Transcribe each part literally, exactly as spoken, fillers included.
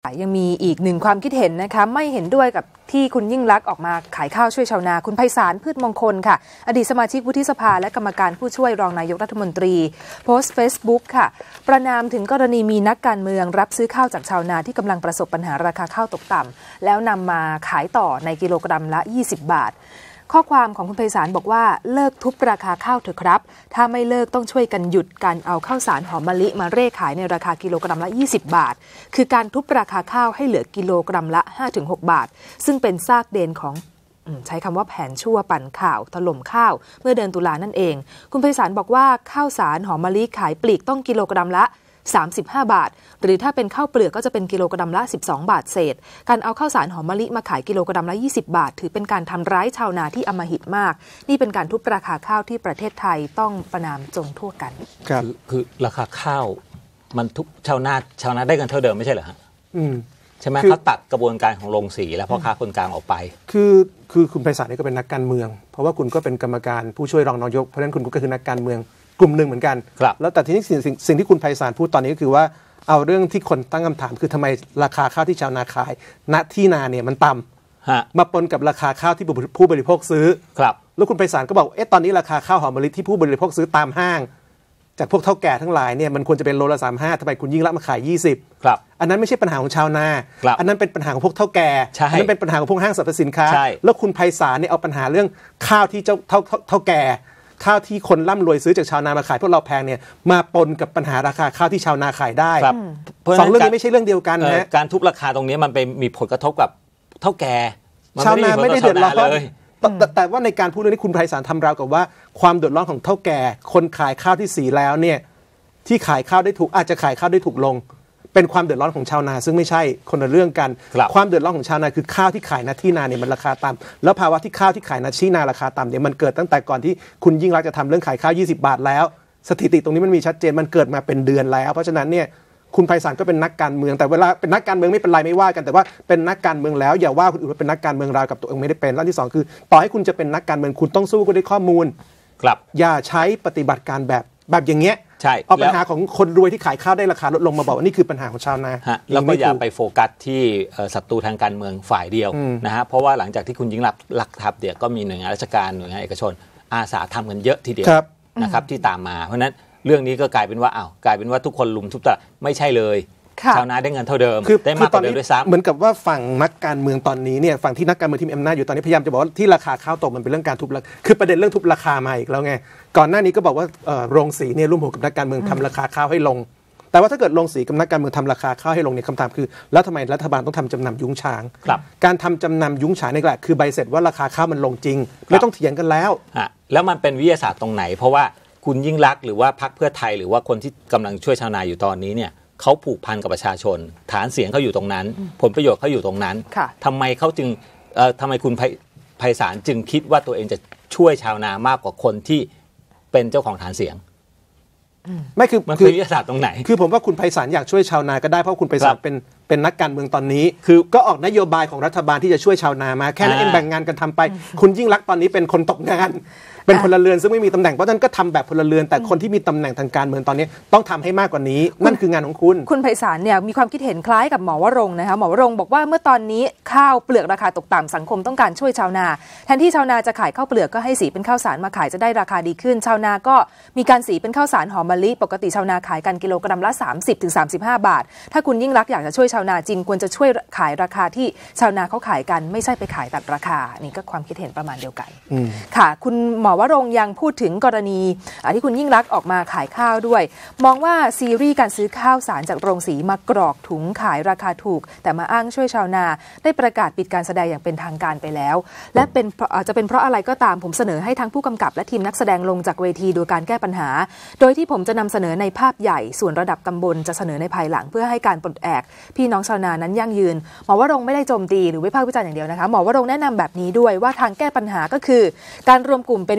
ยังมีอีกหนึ่งความคิดเห็นนะคะไม่เห็นด้วยกับที่คุณยิ่งลักษณ์ออกมาขายข้าวช่วยชาวนาคุณไพศาลพืชมงคลค่ะอดีตสมาชิกวุฒิสภาและกรรมการผู้ช่วยรองนายกรัฐมนตรีโพสต์ Facebook ค่ะประนามถึงกรณีมีนักการเมืองรับซื้อข้าวจากชาวนาที่กำลังประสบปัญหาราคาข้าวตกต่ำแล้วนำมาขายต่อในกิโลกรัมละยี่สิบบาทข้อความของคุณไพศาลบอกว่าเลิกทุบราคาข้าวเถอะครับถ้าไม่เลิกต้องช่วยกันหยุดการเอาข้าวสารหอมมะลิมาเร่ขายในราคากิโลกรัมละยี่สิบบาทคือการทุบราคาข้าวให้เหลือกิโลกรัมละ ห้าถึงหก บาทซึ่งเป็นซากเดนของใช้คำว่าแผนชั่วปั่นข่าวถล่มข้าวเมื่อเดือนตุลานั่นเองคุณไพศาลบอกว่าข้าวสารหอมมะลิขายปลีกต้องกิโลกรัมละสามสิบห้าบาทหรือถ้าเป็นข้าวเปลือกก็จะเป็นกิโลกรัมละสิบสองบาทเศษการเอาข้าวสารหอมมะลิมาขายกิโลกรัมละยี่สิบบาทถือเป็นการทำร้ายชาวนาที่อำมหิตมากนี่เป็นการทุบราคาข้าวที่ประเทศไทยต้องประณามจงทั่วกันครับคือราคาข้าวมันทุกชาวนาชาวนาได้กันเท่าเดิมไม่ใช่เหรอฮะอืมใช่ไหมเขาตัดกระบวนการของโรงสีและพ่อค้าคนกลางออกไปคือคือคุณไพศาลนี่ก็เป็นนักการเมืองเพราะว่าคุณก็เป็นกรรมการผู้ช่วยรองนายกเพราะฉะนั้นคุณก็คือนักการเมืองกลุ่มหนึ่งเหมือนกันแล้วแต่ทีนี้สิ่งสิ่งที่คุณไพศาลพูดตอนนี้ก็คือว่าเอาเรื่องที่คนตั้งคำถามคือทำไมราคาข้าวที่ชาวนาขายณที่นาเนี่ยมันต่ำมาปนกับราคาข้าวที่ผู้บริโภคซื้อครับแล้วคุณไพศาลก็บอกเอ๊ะตอนนี้ราคาข้าวหอมมะลิที่ผู้บริโภคซื้อตามห้างจากพวกเฒ่าแก่ทั้งหลายเนี่ยมันควรจะเป็นโลละสามสิบห้าทำไมคุณยิ่งลักษณ์มาขายยี่สิบครับอันนั้นไม่ใช่ปัญหาของชาวนาอันนั้นเป็นปัญหาของพวกเฒ่าแก่อันนั้นเป็นปัญหาของพวกห้างสรรพสินค้าแล้วคุณไพศาลเนี่ยเอาปัญหาเรื่องข้าวที่เจ้าเฒ่าเฒ่าแก่ข้าวที่คนร่ำรวยซื้อจากชาวนามาขายพวกเราแพงเนี่ยมาปนกับปัญหาราคาข้าวที่ชาวนาขายได้สองเรื่องนี้ไม่ใช่เรื่องเดียวกันนะการทุบราคาตรงนี้มันไปมีผลกระทบกับเฒ่าแก่ชาวนาไม่ได้เดือดร้อนแต่แต่ว่าในการพูดเรื่องนี้คุณไพศาลทำราวกับว่าความเดือดร้อนของเฒ่าแก่คนขายข้าวที่สีแล้วเนี่ยที่ขายข้าวได้ถูกอาจจะขายข้าวได้ถูกลงเป็นความเดือดร้อนของชาวนาซึ่งไม่ใช่คนละเรื่องกันความเดือดร้อนของชาวนาคือข้าวที่ขายณที่นาเนี่ยมันราคาต่ำแล้วภาวะที่ข้าวที่ขายณที่นาราคาต่ำเนี่ยมันเกิดตั้งแต่ก่อนที่คุณยิ่งรักษณ์จะทำเรื่องขายข้าวยี่สิบบาทแล้วสถิติตรงนี้มันมีชัดเจนมันเกิดมาเป็นเดือนแล้วเพราะฉะนั้นเนี่ยคุณไพศาลก็เป็นนักการเมืองแต่เวลาเป็นนักการเมืองไม่เป็นไรไม่ว่ากันแต่ว่าเป็นนักการเมืองแล้วอย่าว่าคนอื่นว่าเป็นนักการเมืองราวกับตัวเองไม่ได้เป็นและที่สองคือต่อให้คุณจะเป็นนักการเมืองคุณต้องสู้กันด้วยข้อมูลครับอย่าใช้ปฏิบัติการแบบแบบอย่างเงี้ยใช่เอาปัญหาของคนรวยที่ขายข้าวได้ราคาลดลงมาบอกว่านี่คือปัญหาของชาวนาแล้วก็อย่าไปโฟกัสที่ศัตรูทางการเมืองฝ่ายเดียวนะฮะเพราะว่าหลังจากที่คุณยิ่งลักษณ์ทับเดี๋ยวก็มีหน่วยงานราชการหน่วยงานเอกชนอาสาทำกันเยอะทีเดียวนะครับที่ตามมาเพราะนั้นเรื่องนี้ก็กลายเป็นว่าอ้าวกลายเป็นว่าทุกคนลุมทุบตะไม่ใช่เลยชาวนาได้เงินเท่าเดิมได้มากกว่าเดิมด้วยซ้ำเหมือนกับว่าฝั่งนักการเมืองตอนนี้เนี่ยฝั่งที่นักการเมืองที่มีอำนาจอยู่ตอนนี้พยายามจะบอกว่าที่ราคาข้าวตกมันเป็นเรื่องการทุบราคาคือประเด็นเรื่องทุบราคามาอีกแล้วไงก่อนหน้านี้ก็บอกว่าโรงสีเนี่ยร่วมหัวกับนักการเมืองทำราคาข้าวให้ลงแต่ว่าถ้าเกิดโรงสีกับนักการเมืองทำราคาข้าวให้ลงเนี่ยคำถามคือแล้วทำไมรัฐบาลต้องทำจำนำยุ้งฉางการทำจำนำยุ้งฉางนี่แหละคือใบเสร็จว่าราคาข้าวมันลงจริงไม่ต้องเถียงกันแล้วแล้วมันเป็นวิทยาศาสตร์ตรงไหนเพราะว่าคุณยิ่งลักษณ์หรือว่าพรรคเพื่อไทยหรือว่าคนที่กำลังช่วยชาวนาอยู่ตอนนี้เนี่ยเขาผูกพันกับประชาชนฐานเสียงเขาอยู่ตรงนั้นผลประโยชน์เขาอยู่ตรงนั้นทำไมเขาจึงทำไมคุณไพศาลจึงคิดว่าตัวเองจะช่วยชาวนามากกว่าคนที่เป็นเจ้าของฐานเสียงไม่คือมันเป็นวิทยาศาสตร์ตรงไหนคือผมว่าคุณไพศาลอยากช่วยชาวนาก็ได้เพราะคุณไพศาลเป็นเป็นนักการเมืองตอนนี้คือก็ออกนโยบายของรัฐบาลที่จะช่วยชาวนามาแค่นั้นเองแบ่งงานกันทำไปคุณยิ่งลักษณ์ตอนนี้เป็นคนตกงานเป็นพลเรือนซึ่งไม่มีตำแหน่งเพราะฉะนั้นก็ทำแบบพลเรือนแต่คนที่มีตำแหน่งทางการเมืองตอนนี้ต้องทำให้มากกว่านี้นั่นคืองานของคุณคุณไพศาลเนี่ยมีความคิดเห็นคล้ายกับหมอวรงค์นะคะหมอวรงค์บอกว่าเมื่อตอนนี้ข้าวเปลือกราคาตกต่ำสังคมต้องการช่วยชาวนาแทนที่ชาวนาจะขายข้าวเปลือกก็ให้สีเป็นข้าวสารมาขายจะได้ราคาดีขึ้นชาวนาก็มีการสีเป็นข้าวสารหอมมะลิปกติชาวนาขายกันกิโลกรัมละ สามสิบถึงสามสิบห้า บาทถ้าคุณยิ่งลักษณ์อยากจะช่วยชาวนาจริงควรจะช่วยขายราคาที่ชาวนาเขาขายกันไม่ใช่ไปขายตัดราคานี่ก็ความคิดเห็นประมาณเดียวกันค่ะคุณหมอวรงค์ยังพูดถึงกรณีที่คุณยิ่งลักษณ์ออกมาขายข้าวด้วยมองว่าซีรีส์การซื้อข้าวสารจากโรงสีมากรอกถุงขายราคาถูกแต่มาอ้างช่วยชาวนาได้ประกาศปิดการแสดงอย่างเป็นทางการไปแล้วและเป็นจะเป็นเพราะอะไรก็ตามผมเสนอให้ทั้งผู้กำกับและทีมนักแสดงลงจากเวทีดูการแก้ปัญหาโดยที่ผมจะนำเสนอในภาพใหญ่ส่วนระดับตำบลจะเสนอในภายหลังเพื่อให้การปลดแอกพี่น้องชาวนานั้นยั่งยืนหมอวรงค์ไม่ได้โจมตีหรือวิพากษ์วิจารณ์อย่างเดียวนะคะหมอวรงค์แนะนำแบบนี้ด้วยว่าทางแก้ปัญหาก็คือการรวมกลุ่มเป็น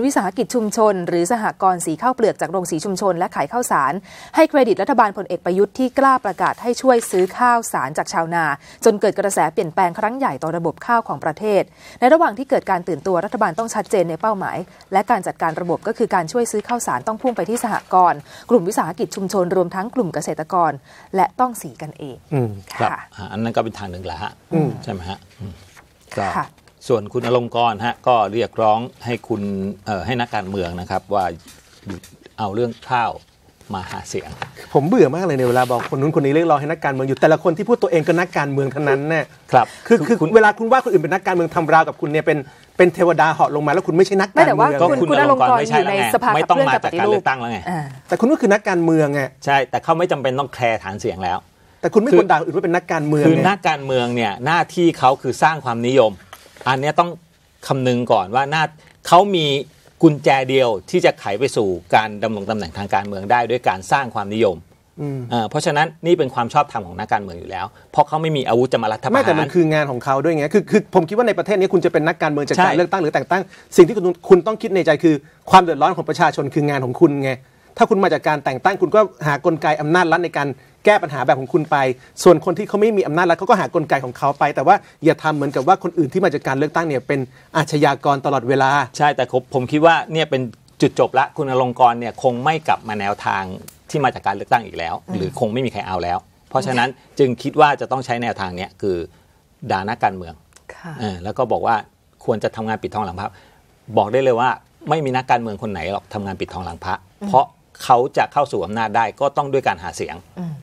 วิสาหกิจชุมชนหรือสหกรณ์สีข้าวเปลือกจากโรงสีชุมชนและขายข้าวสารให้เครดิตรัฐบาลพลเอกประยุทธ์ที่กล้าประกาศให้ช่วยซื้อข้าวสารจากชาวนาจนเกิดกระแสเปลี่ยนแปลงครั้งใหญ่ต่อระบบข้าวของประเทศในระหว่างที่เกิดการตื่นตัวรัฐบาลต้องชัดเจนในเป้าหมายและการจัดการระบบก็คือการช่วยซื้อข้าวสารต้องพุ่งไปที่สหกรณ์กลุ่มวิสาหกิจชุมชนรวมทั้งกลุ่มเกษตรกรและต้องสีกันเองครับอันนั้นก็เป็นทางหนึ่งแหละฮะใช่ไหมฮะก็ส่วนคุณอลงกรณ์ฮะก็เรียกร้องให้คุณให้นักการเมืองนะครับว่าเอาเรื่องข้าวมาหาเสียงผมเบื่อมากเลยในเวลาบอกคนนู้นคนนี้เรียกร้องให้นักการเมืองอยู่แต่ละคนที่พูดตัวเองก็นักการเมืองทั้งนั้นแน่ครับคือคือเวลาคุณว่าคนอื่นเป็นนักการเมืองทำราวกับคุณเนี่ยเป็นเป็นเทวดาเหาะลงมาแล้วคุณไม่ใช่นักการเมืองก็คุณอลงกรณ์อยู่ในสภาไม่ต้องมาจากการเลือกตั้งแล้วไงแต่คุณก็คือนักการเมืองไงใช่แต่เขาไม่จำเป็นต้องแคร์ฐานเสียงแล้วแต่คุณไม่ควรด่าอื่นว่าเป็นนักการเมืองคือนักการเมืองเนี่ยหน้าที่เขาคือสร้างความนิยมอันนี้ต้องคำนึงก่อนว่าหน้าเขามีกุญแจเดียวที่จะไขไปสู่การดำรงตำแหน่งทางการเมืองได้ด้วยการสร้างความนิยมเพราะฉะนั้นนี่เป็นความชอบธรรมของนักการเมืองอยู่แล้วเพราะเขาไม่มีอาวุธจะมารัฐประหารไม่แต่มันคืองานของเขาด้วยไงคือคือผมคิดว่าในประเทศนี้คุณจะเป็นนักการเมืองจากการเลือกตั้งหรือแต่งตั้งสิ่งที่คุณคุณต้องคิดในใจคือความเดือดร้อนของประชาชนคืองานของคุณไงถ้าคุณมาจากการแต่งตั้งคุณก็หากลไกอำนาจรัฐในการแก้ปัญหาแบบของคุณไปส่วนคนที่เขาไม่มีอำนาจรัฐเขาก็หากลไกของเขาไปแต่ว่าอย่าทำเหมือนกับว่าคนอื่นที่มาจากการเลือกตั้งเนี่ยเป็นอาชญากรตลอดเวลาใช่แต่ผมคิดว่าเนี่ยเป็นจุดจบละคุณอลงกรณ์เนี่ยคงไม่กลับมาแนวทางที่มาจากการเลือกตั้งอีกแล้วหรือคงไม่มีใครเอาแล้วเพราะฉะนั้นจึงคิดว่าจะต้องใช้แนวทางเนี้ยคือด่านักการเมืองแล้วก็บอกว่าควรจะทำงานปิดทองหลังพระบอกได้เลยว่าไม่มีนักการเมืองคนไหนหรอกทำงานปิดทองหลังพระเพราะเขาจะเข้าสู่อำนาจได้ก็ต้องด้วยการหาเสียง